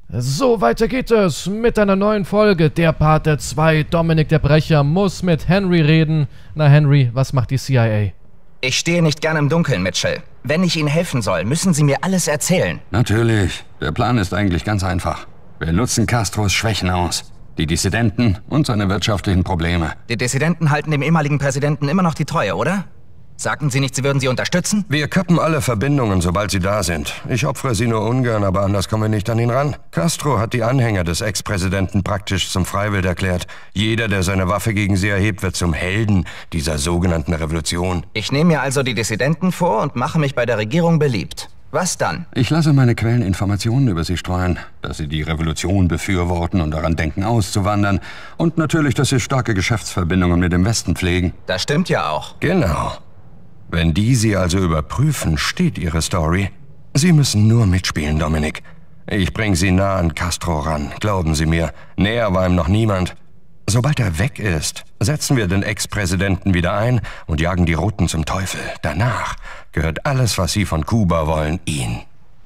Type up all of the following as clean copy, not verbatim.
So, weiter geht es mit einer neuen Folge der Pate 2. Dominik der Brecher muss mit Henry reden. Na Henry, was macht die CIA? Ich stehe nicht gern im Dunkeln, Mitchell. Wenn ich Ihnen helfen soll, müssen Sie mir alles erzählen. Natürlich. Der Plan ist eigentlich ganz einfach. Wir nutzen Castros Schwächen aus. Die Dissidenten und seine wirtschaftlichen Probleme. Die Dissidenten halten dem ehemaligen Präsidenten immer noch die Treue, oder? Sagten Sie nicht, Sie würden sie unterstützen? Wir kappen alle Verbindungen, sobald sie da sind. Ich opfere sie nur ungern, aber anders kommen wir nicht an ihn ran. Castro hat die Anhänger des Ex-Präsidenten praktisch zum Freiwild erklärt. Jeder, der seine Waffe gegen sie erhebt, wird zum Helden dieser sogenannten Revolution. Ich nehme mir also die Dissidenten vor und mache mich bei der Regierung beliebt. Was dann? Ich lasse meine Quellen Informationen über sie streuen, dass sie die Revolution befürworten und daran denken, auszuwandern. Und natürlich, dass sie starke Geschäftsverbindungen mit dem Westen pflegen. Das stimmt ja auch. Genau. Wenn die sie also überprüfen, steht ihre Story. Sie müssen nur mitspielen, Dominik. Ich bringe sie nah an Castro ran, glauben Sie mir. Näher war ihm noch niemand. Sobald er weg ist, setzen wir den Ex-Präsidenten wieder ein und jagen die Roten zum Teufel. Danach gehört alles, was sie von Kuba wollen, ihnen.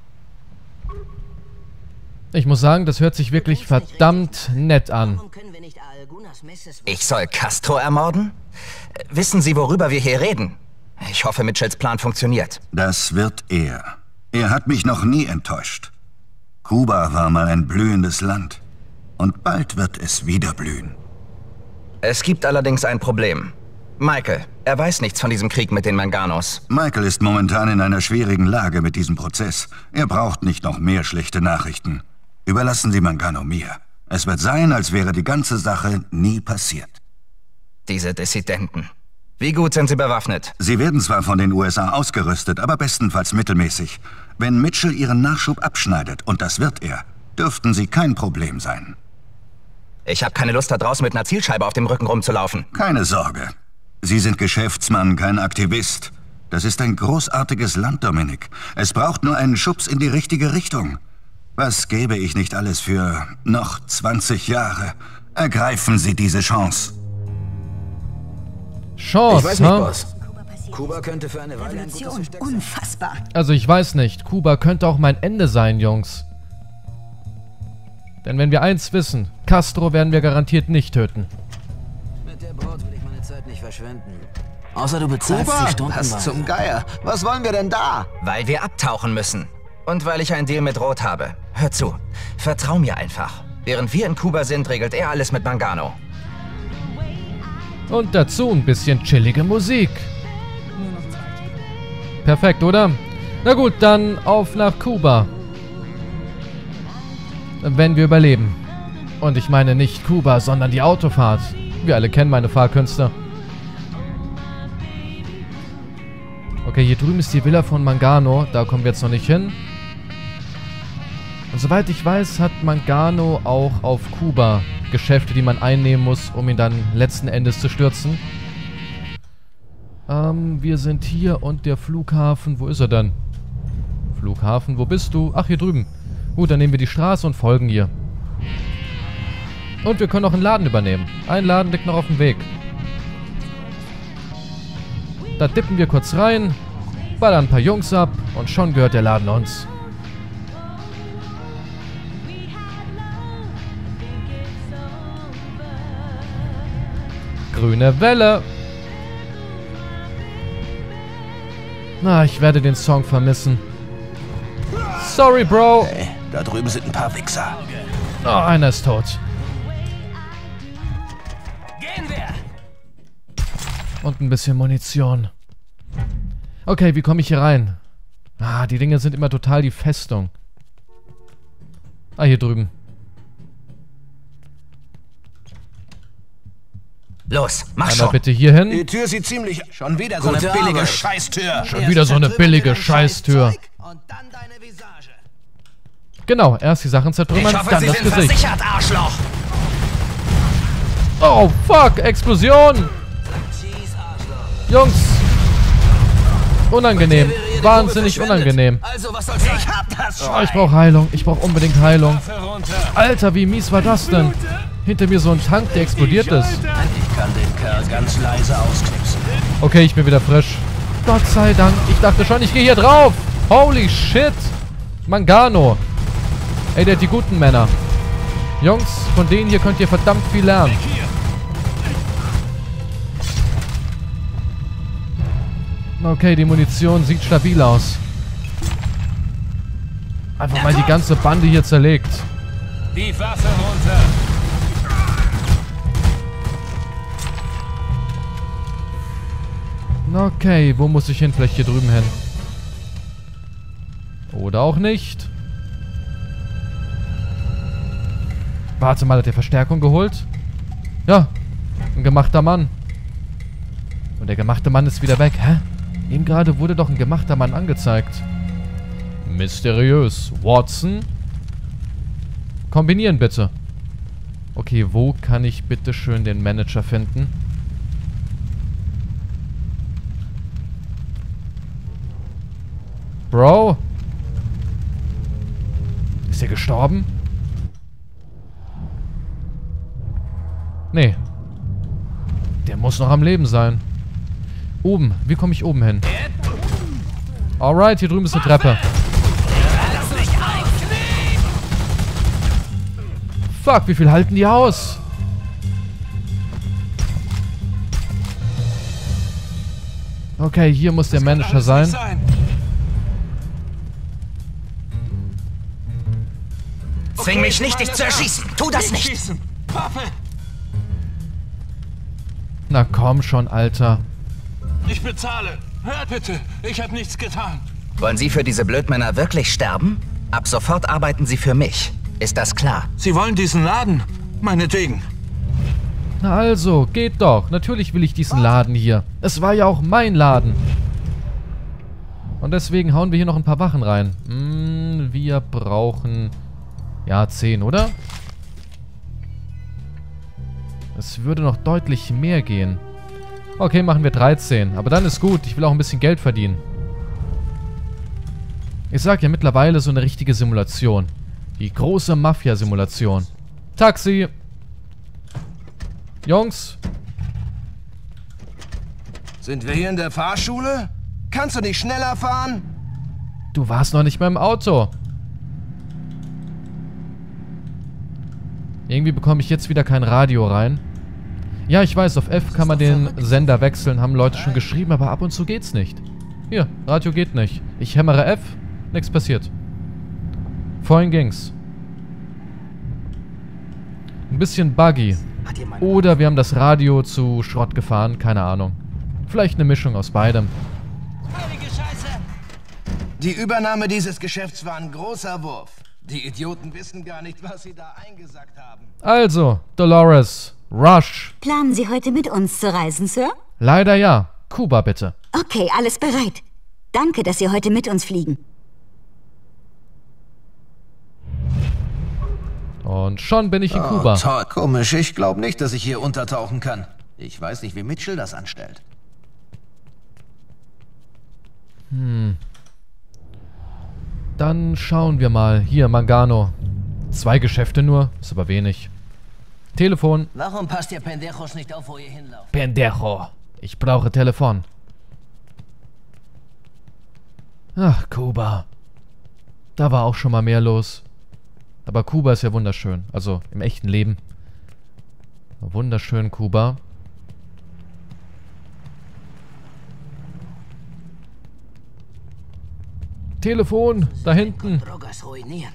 Ich muss sagen, das hört sich wirklich verdammt nett an. Ich soll Castro ermorden? Wissen Sie, worüber wir hier reden? Ich hoffe, Mitchells Plan funktioniert. Das wird er. Er hat mich noch nie enttäuscht. Kuba war mal ein blühendes Land. Und bald wird es wieder blühen. Es gibt allerdings ein Problem. Michael, er weiß nichts von diesem Krieg mit den Manganos. Michael ist momentan in einer schwierigen Lage mit diesem Prozess. Er braucht nicht noch mehr schlechte Nachrichten. Überlassen Sie Mangano mir. Es wird sein, als wäre die ganze Sache nie passiert. Diese Dissidenten. Wie gut sind sie bewaffnet? Sie werden zwar von den USA ausgerüstet, aber bestenfalls mittelmäßig. Wenn Mitchell ihren Nachschub abschneidet, und das wird er, dürften sie kein Problem sein. Ich habe keine Lust, da draußen mit einer Zielscheibe auf dem Rücken rumzulaufen. Keine Sorge. Sie sind Geschäftsmann, kein Aktivist. Das ist ein großartiges Land, Dominik. Es braucht nur einen Schubs in die richtige Richtung. Was gäbe ich nicht alles für noch 20 Jahre? Ergreifen Sie diese Chance. Chance, ich weiß nicht, Boss. Kuba könnte für eine Weile ein gutes Versteck sein. Unfassbar. Also ich weiß nicht, Kuba könnte auch mein Ende sein, Jungs. Denn wenn wir eins wissen, Castro werden wir garantiert nicht töten. Mit der Braut will ich meine Zeit nicht verschwenden. Außer du bezahlst sie stundenweise. Was zum Geier? Was wollen wir denn da? Weil wir abtauchen müssen. Und weil ich einen Deal mit Rot habe. Hör zu, vertrau mir einfach. Während wir in Kuba sind, regelt er alles mit Mangano. Und dazu ein bisschen chillige Musik. Perfekt, oder? Na gut, dann auf nach Kuba. Wenn wir überleben. Und ich meine nicht Kuba, sondern die Autofahrt. Wir alle kennen meine Fahrkünste. Okay, hier drüben ist die Villa von Mangano. Da kommen wir jetzt noch nicht hin. Und soweit ich weiß, hat Mangano auch auf Kuba Geschäfte, die man einnehmen muss, um ihn dann letzten Endes zu stürzen. Wir sind hier und der Flughafen, wo ist er denn? Flughafen, wo bist du? Ach, hier drüben. Gut, dann nehmen wir die Straße und folgen ihr. Und wir können auch einen Laden übernehmen. Ein Laden liegt noch auf dem Weg. Da dippen wir kurz rein, ballern ein paar Jungs ab und schon gehört der Laden uns. Grüne Welle. Na, ich werde den Song vermissen. Sorry, Bro. Hey, da drüben sind ein paar Wichser. Oh, einer ist tot. Gehen wir! Und ein bisschen Munition. Okay, wie komme ich hier rein? Ah, die Dinge sind immer total die Festung. Ah, hier drüben. Los, mach Einmal schon. bitte hier hin. Die Tür sieht ziemlich... Schon wieder so eine Gute billige Arbeit. Scheißtür. Schon wieder so eine billige Scheißtür. Und dann deine Visage. Genau, erst die Sachen zertrümmern, Ich hoffe, dann Sie das sind Gesicht. versichert, Arschloch. Oh, fuck, Explosion. Jungs. Unangenehm. Wahnsinnig unangenehm. Also, was soll's sein? Ich hab das Oh, ich brauche Heilung. Ich brauche unbedingt Heilung. Alter, wie mies war das denn? Hinter mir so ein Tank, der explodiert ist. Ich kann den Kerl ganz leise ausknipsen. Okay, ich bin wieder frisch. Gott sei Dank. Ich dachte schon, ich gehe hier drauf. Holy shit. Mangano. Ey, der hat die guten Männer. Jungs, von denen hier könnt ihr verdammt viel lernen. Okay, die Munition sieht stabil aus. Einfach mal die ganze Bande hier zerlegt. Die Waffe runter. Okay, wo muss ich hin? Vielleicht hier drüben hin. Oder auch nicht. Warte mal, hat der Verstärkung geholt? Ja, ein gemachter Mann. Und der gemachte Mann ist wieder weg. Hä? Eben gerade wurde doch ein gemachter Mann angezeigt. Mysteriös. Watson? Kombinieren bitte. Okay, wo kann ich bitte schön den Manager finden? Bro? Ist er gestorben? Nee. Der muss noch am Leben sein. Oben. Wie komme ich oben hin? Alright, hier drüben ist eine Treppe. Fuck, wie viel halten die aus? Okay, hier muss der Manager sein. Zwing mich nicht, dich zu erschießen. Tu das nicht. Na komm schon, Alter. Ich bezahle. Hört bitte, ich habe nichts getan. Wollen Sie für diese Blödmänner wirklich sterben? Ab sofort arbeiten Sie für mich. Ist das klar? Sie wollen diesen Laden? Meinetwegen. Na also, geht doch. Natürlich will ich diesen Laden hier. Es war ja auch mein Laden. Und deswegen hauen wir hier noch ein paar Wachen rein. Wir brauchen... Ja, 10, oder? Es würde noch deutlich mehr gehen. Okay, machen wir 13. Aber dann ist gut. Ich will auch ein bisschen Geld verdienen. Ich sag ja mittlerweile so eine richtige Simulation. Die große Mafia-Simulation. Taxi! Jungs! Sind wir hier in der Fahrschule? Kannst du nicht schneller fahren? Du warst noch nicht mehr im Auto. Irgendwie bekomme ich jetzt wieder kein Radio rein. Ja, ich weiß, auf F kann man den Sender wechseln, haben Leute schon geschrieben, aber ab und zu geht's nicht. Hier, Radio geht nicht. Ich hämmere F, nichts passiert. Vorhin ging's. Ein bisschen buggy. Oder wir haben das Radio zu Schrott gefahren, keine Ahnung. Vielleicht eine Mischung aus beidem. Die Übernahme dieses Geschäfts war ein großer Wurf. Die Idioten wissen gar nicht, was sie da eingesackt haben. Also, Dolores, Rush. Planen Sie heute mit uns zu reisen, Sir? Leider ja. Kuba bitte. Okay, alles bereit. Danke, dass Sie heute mit uns fliegen. Und schon bin ich in Kuba. Toll. Komisch, ich glaube nicht, dass ich hier untertauchen kann. Ich weiß nicht, wie Mitchell das anstellt. Dann schauen wir mal. Hier, Mangano. 2 Geschäfte nur, ist aber wenig. Telefon. Warum passt ihr Pendejos nicht auf, wo ihr hinlauft? Pendejo. Ich brauche Telefon. Ach, Kuba. Da war auch schon mal mehr los. Aber Kuba ist ja wunderschön. Also im echten Leben. Wunderschön, Kuba. Telefon, da hinten. Drogas ruinieren.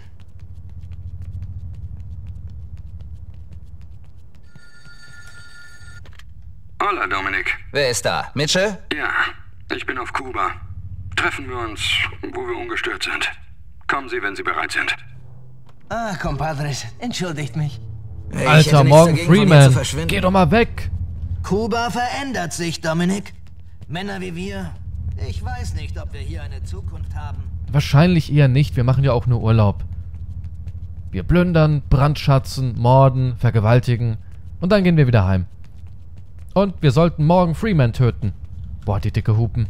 Hola, Dominik. Wer ist da? Mitchell? Ja, ich bin auf Kuba. Treffen wir uns, wo wir ungestört sind. Kommen Sie, wenn Sie bereit sind. Ah, compadres, entschuldigt mich. Ich Alter, hätte nichts Morgan dagegen, von hier zu Freeman. verschwinden. Geh doch mal weg. Kuba verändert sich, Dominik. Männer wie wir. Ich weiß nicht, ob wir hier eine Zukunft haben. Wahrscheinlich eher nicht. Wir machen ja auch nur Urlaub. Wir plündern, brandschatzen, morden, vergewaltigen. Und dann gehen wir wieder heim. Und wir sollten Morgan Freeman töten. Boah, die dicke Hupen.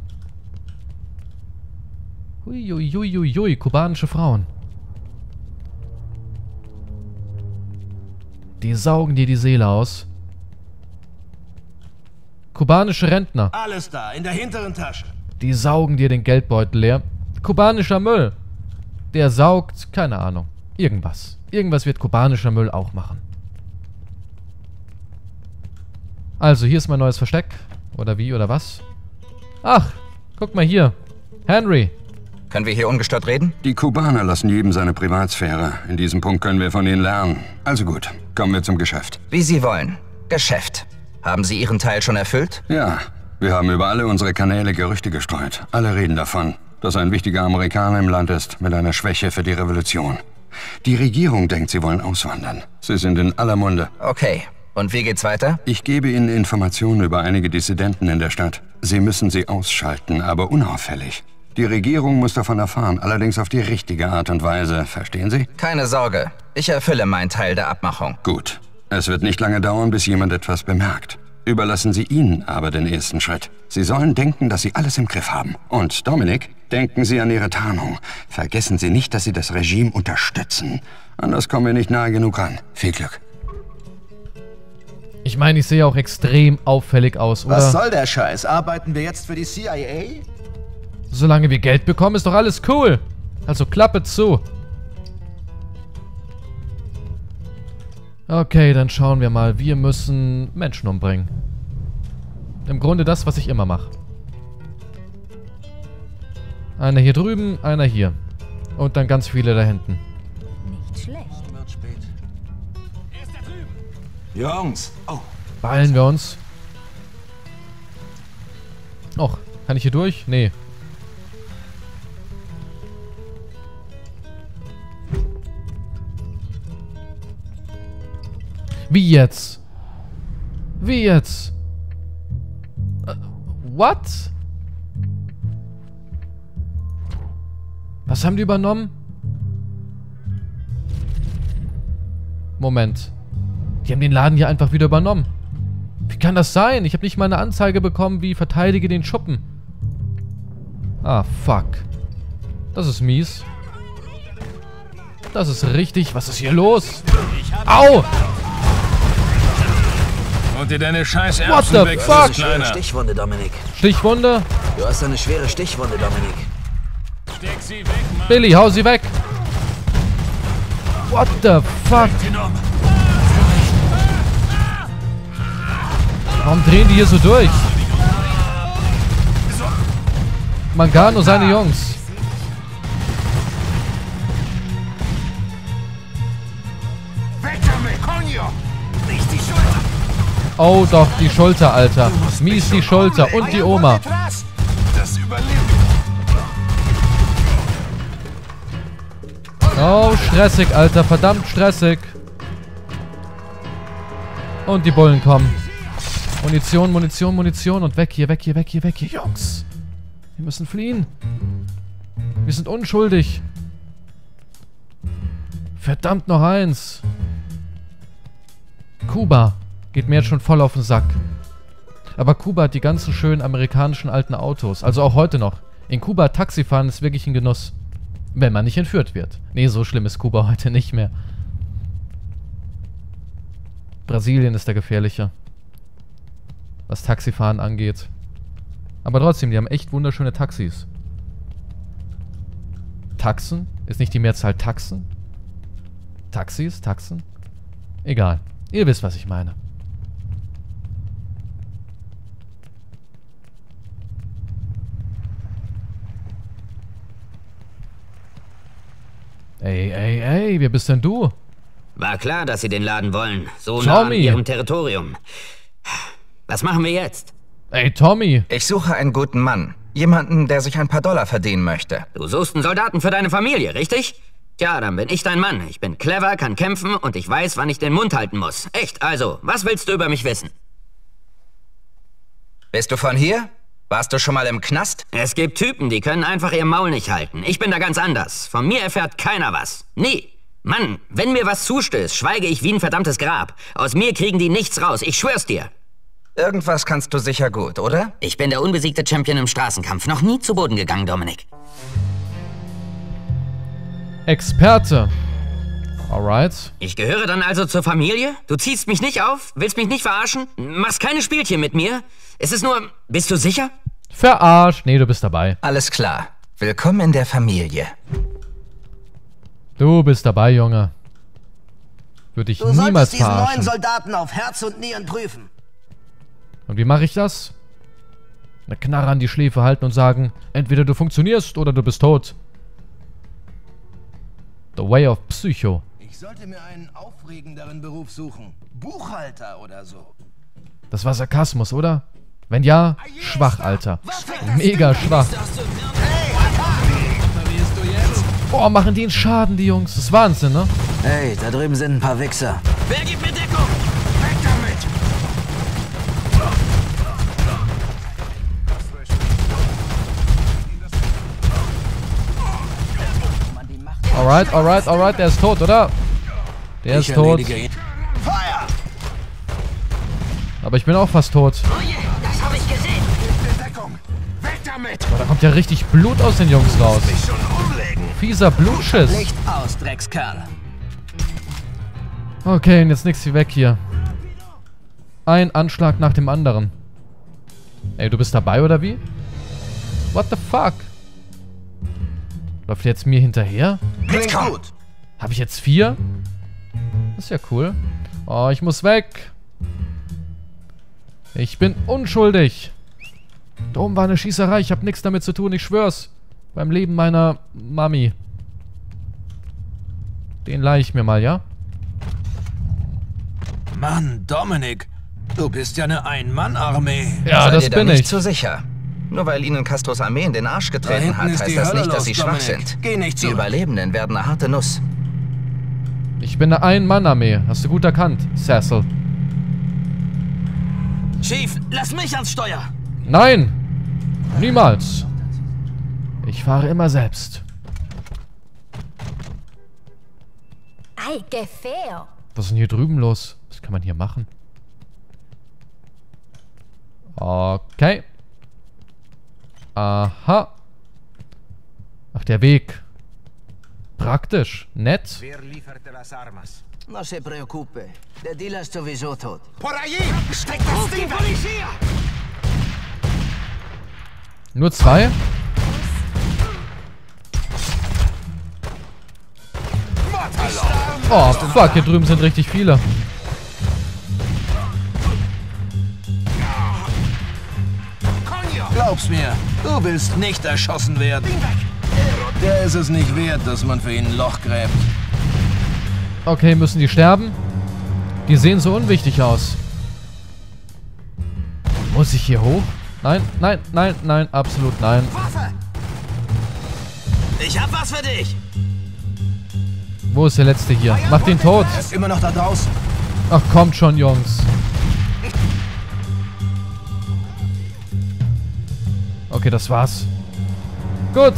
Huiuiuiui, kubanische Frauen. Die saugen dir die Seele aus. Kubanische Rentner. Alles da, in der hinteren Tasche. Die saugen dir den Geldbeutel leer. Kubanischer Müll. Der saugt, keine Ahnung. Irgendwas. Irgendwas wird kubanischer Müll auch machen. Also, hier ist mein neues Versteck. Oder wie, oder was? Ach, guck mal hier. Henry. Können wir hier ungestört reden? Die Kubaner lassen jedem seine Privatsphäre. In diesem Punkt können wir von ihnen lernen. Also gut, kommen wir zum Geschäft. Wie Sie wollen. Geschäft. Haben Sie Ihren Teil schon erfüllt? Ja, wir haben über alle unsere Kanäle Gerüchte gestreut. Alle reden davon, dass ein wichtiger Amerikaner im Land ist mit einer Schwäche für die Revolution. Die Regierung denkt, sie wollen auswandern. Sie sind in aller Munde. Okay. Und wie geht's weiter? Ich gebe Ihnen Informationen über einige Dissidenten in der Stadt. Sie müssen sie ausschalten, aber unauffällig. Die Regierung muss davon erfahren, allerdings auf die richtige Art und Weise. Verstehen Sie? Keine Sorge. Ich erfülle meinen Teil der Abmachung. Gut. Es wird nicht lange dauern, bis jemand etwas bemerkt. Überlassen Sie ihnen aber den ersten Schritt. Sie sollen denken, dass Sie alles im Griff haben. Und, Dominik, denken Sie an Ihre Tarnung. Vergessen Sie nicht, dass Sie das Regime unterstützen. Anders kommen wir nicht nahe genug ran. Viel Glück. Ich meine, ich sehe auch extrem auffällig aus, oder? Was soll der Scheiß? Arbeiten wir jetzt für die CIA? Solange wir Geld bekommen, ist doch alles cool. Also Klappe zu. Okay, dann schauen wir mal. Wir müssen Menschen umbringen. Im Grunde das, was ich immer mache. Einer hier drüben, einer hier. Und dann ganz viele da hinten. Nicht schlecht. Wird spät. Jungs! Oh. Beeilen wir uns. Och, kann ich hier durch? Nee. Wie jetzt? Wie jetzt? What? Was haben die übernommen? Moment. Die haben den Laden hier einfach wieder übernommen. Wie kann das sein? Ich habe nicht mal eine Anzeige bekommen, wie verteidige den Schuppen. Ah, fuck. Das ist mies. Das ist richtig. Was ist hier los? Au! Und dir deine scheiß What the Erbsen weg, fuck? du Kleiner. Stichwunde, Dominik. Stichwunde? Du hast eine schwere Stichwunde, Dominik. Steck sie weg, Mann. Billy, hau sie weg. What the fuck? Warum drehen die hier so durch? Mangano, seine Jungs. Oh doch, die Schulter, Alter. Mies die Schulter und die Oma. Das überlebt. Oh, stressig, Alter. Verdammt stressig. Und die Bullen kommen. Munition, Munition, Munition. Und weg hier, weg hier, weg hier, weg hier. Jungs. Wir müssen fliehen. Wir sind unschuldig. Verdammt, noch eins. Kuba. Geht mir jetzt schon voll auf den Sack. Aber Kuba hat die ganzen schönen amerikanischen alten Autos. Also auch heute noch. In Kuba Taxifahren ist wirklich ein Genuss. Wenn man nicht entführt wird. Nee, so schlimm ist Kuba heute nicht mehr. Brasilien ist der gefährliche. Was Taxifahren angeht. Aber trotzdem, die haben echt wunderschöne Taxis. Taxen? Ist nicht die Mehrzahl Taxen? Taxis? Taxen? Egal. Ihr wisst, was ich meine. Ey, ey, ey, wer bist denn du? War klar, dass Sie den Laden wollen. So Tommy. nah an Ihrem Territorium. Was machen wir jetzt? Ey, Tommy. Ich suche einen guten Mann. Jemanden, der sich ein paar Dollar verdienen möchte. Du suchst einen Soldaten für deine Familie, richtig? Tja, dann bin ich dein Mann. Ich bin clever, kann kämpfen und ich weiß, wann ich den Mund halten muss. Echt, also, was willst du über mich wissen? Bist du von hier? Warst du schon mal im Knast? Es gibt Typen, die können einfach ihr Maul nicht halten. Ich bin da ganz anders. Von mir erfährt keiner was. Nie. Mann, wenn mir was zustößt, schweige ich wie ein verdammtes Grab. Aus mir kriegen die nichts raus, ich schwör's dir. Irgendwas kannst du sicher gut, oder? Ich bin der unbesiegte Champion im Straßenkampf. Noch nie zu Boden gegangen, Dominik. Experte. Alright. Ich gehöre dann also zur Familie? Du ziehst mich nicht auf? Willst mich nicht verarschen? Machst keine Spielchen mit mir? Es ist nur... Bist du sicher? Verarscht. Nee, du bist dabei. Alles klar. Willkommen in der Familie. Du bist dabei, Junge. Würde ich Du niemals solltest diesen neuen verarschen. Soldaten auf Herz und Nieren prüfen. Und wie mache ich das? Eine Knarre an die Schläfe halten und sagen, entweder du funktionierst oder du bist tot. The Way of Psycho. Ich sollte mir einen aufregenderen Beruf suchen. Buchhalter oder so. Das war Sarkasmus, oder? Wenn ja, schwach, Alter. Mega schwach. Boah, machen die einen Schaden, die Jungs. Das ist Wahnsinn, ne? Hey, da drüben sind ein paar Wichser. Wer gibt mir Deckung? Weg damit! Alright, alright, alright. Der ist tot, oder? Der ist tot. Feuer! Aber ich bin auch fast tot. Oh je, das habe ich gesehen. Deckung! Weg damit! Boah, da kommt ja richtig Blut aus den Jungs raus. Mich schon umlegen! Fieser Blutschiss. Licht aus, Dreckskerl. Okay, und jetzt nix wie weg hier. Ein Anschlag nach dem anderen. Ey, du bist dabei, oder wie? What the fuck? Läuft der jetzt mir hinterher? Klingt gut! Habe ich jetzt 4? Das ist ja cool. Oh, ich muss weg. Ich bin unschuldig. Da oben war eine Schießerei. Ich habe nichts damit zu tun, ich schwör's. Beim Leben meiner Mami. Den leih ich mir mal, ja? Mann, Dominik, du bist ja eine Ein-Mann-Armee. Ja, Seid das ihr da bin nicht ich. zu sicher. Nur weil ihnen Castros Armee in den Arsch getreten hinten hat, ist heißt die das Hölle nicht, dass sie los, schwach Dominik. sind. Geh nicht Die zurück. Überlebenden werden eine harte Nuss. Ich bin eine Ein-Mann-Armee. Hast du gut erkannt, Cecil. Chief, lass mich ans Steuer. Nein! Niemals! Ich fahre immer selbst. Ay, qué feo. Was ist denn hier drüben los? Was kann man hier machen? Okay. Aha. Ach, der Weg. Praktisch. Nett. Wer lieferte las armas? No se preocupe. Der Dealer ist sowieso tot. Por allí! Steck das Ding weg! Nur 2? Oh, fuck. Hier drüben sind richtig viele. Glaub's mir, du willst nicht erschossen werden. Der ist es nicht wert, dass man für ihn ein Loch gräbt. Okay, müssen die sterben? Die sehen so unwichtig aus. Muss ich hier hoch? Nein, nein, nein, nein, absolut nein. Waffe! Ich hab was für dich! Wo ist der Letzte hier? Macht ihn tot. Er ist immer noch da draußen. Ach, kommt schon, Jungs. Okay, das war's. Gut.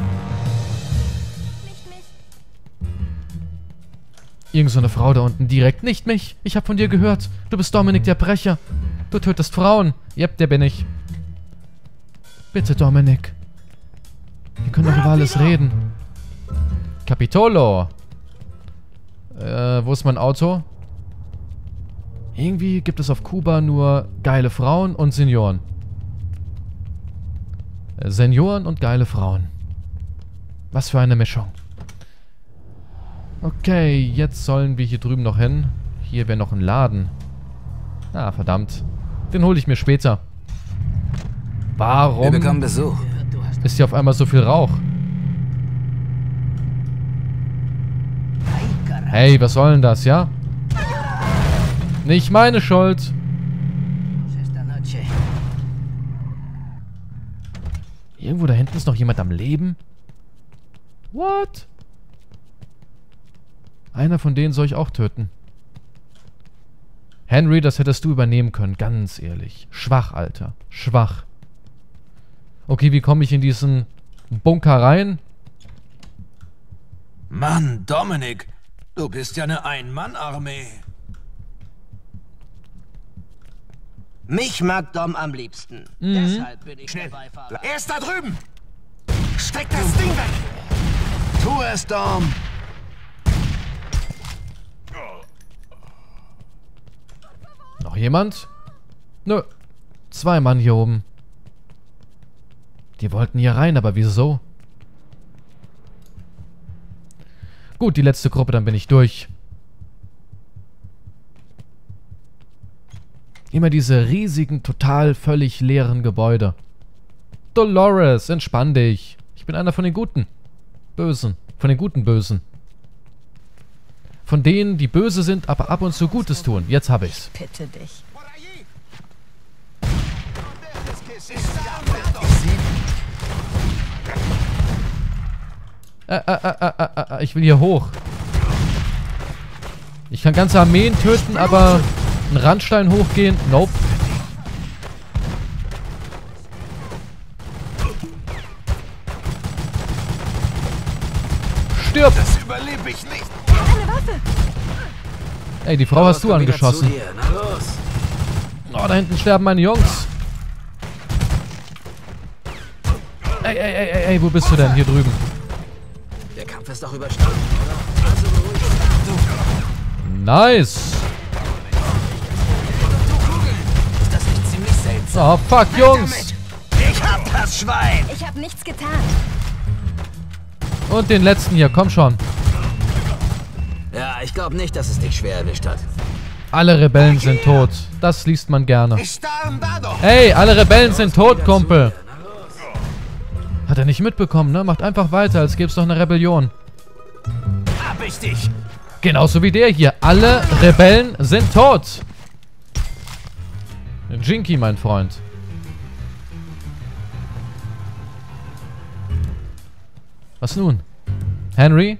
Irgend so eine Frau da unten direkt. Nicht mich. Ich hab von dir gehört. Du bist Dominik der Brecher. Du tötest Frauen. Yep, der bin ich. Bitte, Dominik. Wir können doch über alles reden. Capitolo. Wo ist mein Auto? Irgendwie gibt es auf Kuba nur geile Frauen und Senioren. Senioren und geile Frauen. Was für eine Mischung. Okay, jetzt sollen wir hier drüben noch hin. Hier wäre noch ein Laden. Ah, verdammt. Den hole ich mir später. Warum Wir bekommen Besuch. ist hier auf einmal so viel Rauch? Hey, was soll denn das, ja? Nicht meine Schuld. Irgendwo da hinten ist noch jemand am Leben? What? Einer von denen soll ich auch töten. Henry, das hättest du übernehmen können, ganz ehrlich. Schwach, Alter. Schwach. Okay, wie komme ich in diesen Bunker rein? Mann, Dominik, du bist ja eine Ein-Mann-Armee. Mich mag Dom am liebsten. Deshalb bin ich der Beifahrer. Er ist da drüben! Steck das Ding weg! Tu es, Dom! Noch jemand? Nö. 2 Mann hier oben. Die wollten hier rein, aber wieso? Gut, die letzte Gruppe, dann bin ich durch. Immer diese riesigen, total völlig leeren Gebäude. Dolores, entspann dich. Ich bin einer von den Guten. Bösen. Von den guten Bösen. Von denen, die böse sind, aber ab und zu Gutes tun. Jetzt habe ich's. Bitte dich. Ich will hier hoch. Ich kann ganze Armeen töten, aber einen Randstein hochgehen? Nope. Stirb! Das überlebe ich nicht. Eine Waffe. Ey, die Frau hast du angeschossen. Oh, da hinten sterben meine Jungs. Ey, wo bist du denn? Hier drüben. Der Kampf ist doch überstanden, oder? Also Nice. ist das nicht ziemlich seltsam? Oh, fuck, Jungs. Ich hab das Schwein! Ich habe nichts getan. Und den letzten hier, komm schon. Ja, ich glaube nicht, dass es dich schwer erwischt hat. Alle Rebellen sind tot. Das liest man gerne. Ich starren da doch. Hey, alle Rebellen sind tot, Kumpel. Hat er nicht mitbekommen, ne? Macht einfach weiter, als gäbe es noch eine Rebellion. Hab ich dich. Genauso wie der hier. Alle Rebellen sind tot. Jinky, mein Freund. Was nun? Henry?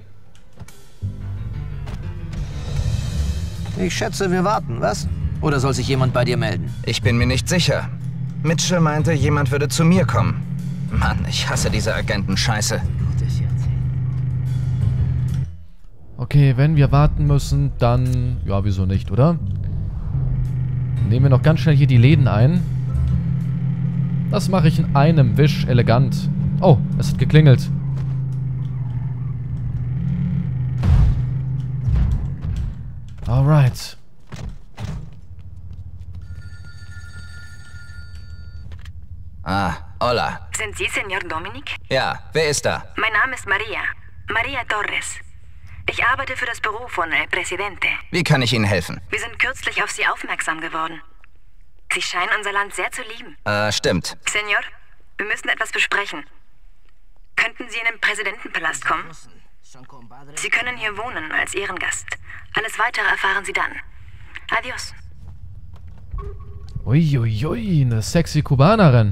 Ich schätze, wir warten, was? Oder soll sich jemand bei dir melden? Ich bin mir nicht sicher. Mitchell meinte, jemand würde zu mir kommen. Mann, ich hasse diese Agentenscheiße. Okay, wenn wir warten müssen, dann... Ja, wieso nicht, oder? Nehmen wir noch ganz schnell hier die Läden ein. Das mache ich in einem Wisch elegant. Oh, es hat geklingelt. Alright. Ah, hola. Sind Sie Senor Dominic? Ja, wer ist da? Mein Name ist Maria. Maria Torres. Ich arbeite für das Büro von El Presidente. Wie kann ich Ihnen helfen? Wir sind kürzlich auf Sie aufmerksam geworden. Sie scheinen unser Land sehr zu lieben. Stimmt. Senor, wir müssen etwas besprechen. Könnten Sie in den Präsidentenpalast kommen? Sie können hier wohnen als Ehrengast. Alles Weitere erfahren Sie dann. Adios. Uiuiui, eine sexy Kubanerin.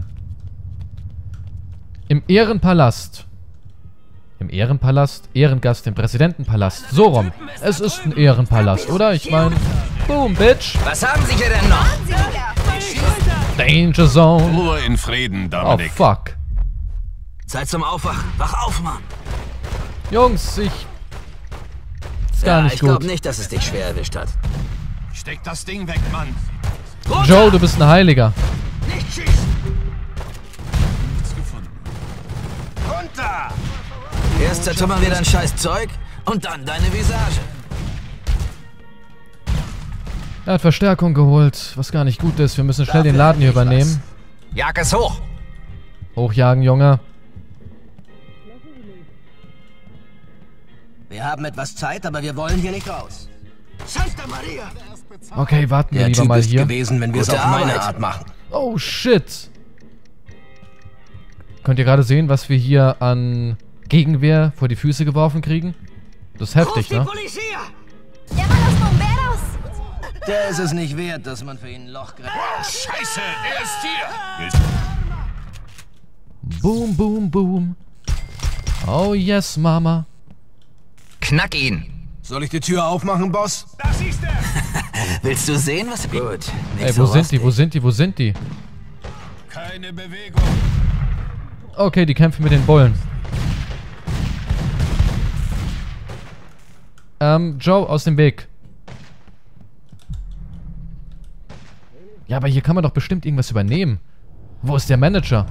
Im Ehrenpalast. Im Ehrenpalast? Ehrengast im Präsidentenpalast. So rum. Es ist ein Ehrenpalast, oder? Ich meine... Boom, Bitch. Was haben Sie hier denn noch? Danger Zone. Ruhe in Frieden, Dominic. Oh, fuck. Zeit zum Aufwachen. Wach auf, Mann. Jungs, ich... Ist gar nicht ich gut. glaube nicht, dass es dich schwer erwischt hat. Steck das Ding weg, Mann. Runter! Joe, du bist ein Heiliger. Nicht schießen! Nichts gefunden. Runter. Erst zertrümmern wir dein scheiß Zeug und dann deine Visage. Er hat Verstärkung geholt, was gar nicht gut ist. Wir müssen schnell den Laden hier übernehmen. Jag es hoch! Hochjagen, Junge. Wir haben etwas Zeit, aber wir wollen hier nicht raus. Santa Maria! Okay, warten wir Der lieber Typ mal ist hier. gewesen, wenn wir es Gute auf meine Arbeit. Art machen. Oh, shit. Könnt ihr gerade sehen, was wir hier an Gegenwehr vor die Füße geworfen kriegen? Das ist heftig, ne? Llama a los bomberos. Der ist es nicht wert, dass man für ihn ein Loch gräbt. Scheiße, er ist hier. Boom, boom, boom. Oh, yes, Mama. Knack ihn! Soll ich die Tür aufmachen, Boss? Das ist er. Willst du sehen, was... Gut. Ey, wo sind die? Wo sind die? Wo sind die? Keine Bewegung. Okay, die kämpfen mit den Bullen. Joe, aus dem Weg. Ja, aber hier kann man doch bestimmt irgendwas übernehmen. Wo ist der Manager?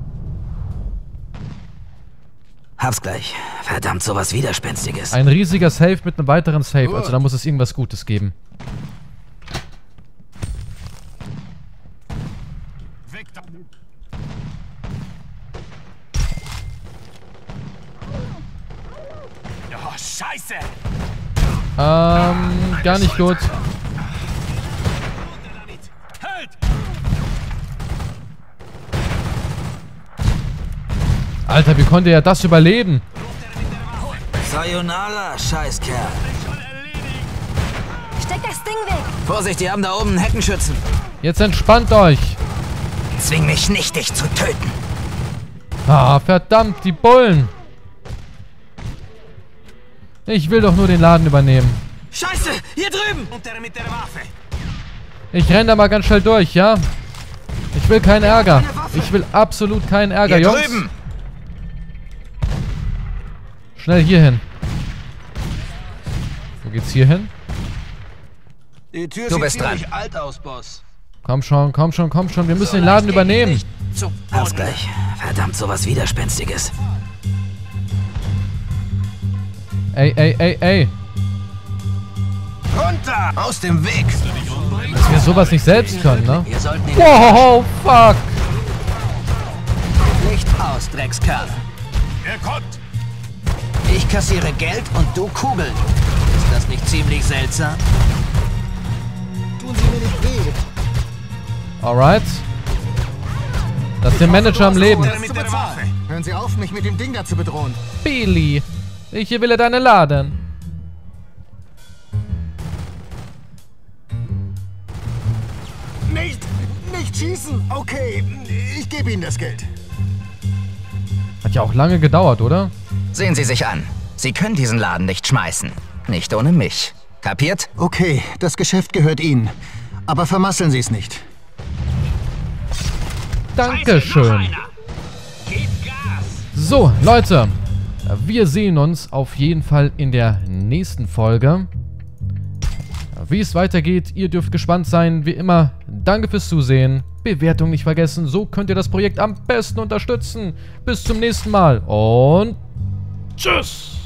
Hab's gleich. Verdammt, sowas Widerspenstiges. Ein riesiger Safe mit einem weiteren Safe. Also da muss es irgendwas Gutes geben. Weg damit. Oh, Scheiße. tut gar nicht gut. Alter, wie konnte er das überleben? Sayonara, Scheißkerl. Steck das Ding weg. Vorsicht, die haben da oben einen Heckenschützen. Jetzt entspannt euch. Zwing mich nicht, dich zu töten. Ah, verdammt, die Bullen. Ich will doch nur den Laden übernehmen. Scheiße, hier drüben. Ich renn da mal ganz schnell durch, ja? Ich will keinen Ärger. Ich will absolut keinen Ärger, Hier Jungs. drüben. Schnell hier hin. Wo geht's hier hin? Die Tür Du bist sieht dran. ziemlich alt aus, Boss. Komm schon, komm schon, komm schon. Wir müssen den Laden übernehmen. Hab's gleich. Verdammt, sowas Widerspenstiges. Ey, ey, ey, ey. Runter! Aus dem Weg! Dass wir sowas nicht selbst können, ne? Wir sollten ihn... Wow, fuck. Licht aus, Dreckskerl. Er kommt! Ich kassiere Geld und du Kugeln. Ist das nicht ziemlich seltsam? Tun Sie mir nicht weh. Alright. Lass den Manager am Leben. Hören Sie auf, mich mit dem Ding da zu bedrohen. Billy, ich will deinen Laden. Nicht schießen! Okay, ich gebe Ihnen das Geld. Hat ja auch lange gedauert, oder? Sehen Sie sich an. Sie können diesen Laden nicht schmeißen. Nicht ohne mich. Kapiert? Okay, das Geschäft gehört Ihnen. Aber vermasseln Sie es nicht. Dankeschön. So, Leute. Wir sehen uns auf jeden Fall in der nächsten Folge. Wie es weitergeht, ihr dürft gespannt sein. Wie immer, danke fürs Zusehen. Bewertung nicht vergessen. So könnt ihr das Projekt am besten unterstützen. Bis zum nächsten Mal und tschüss.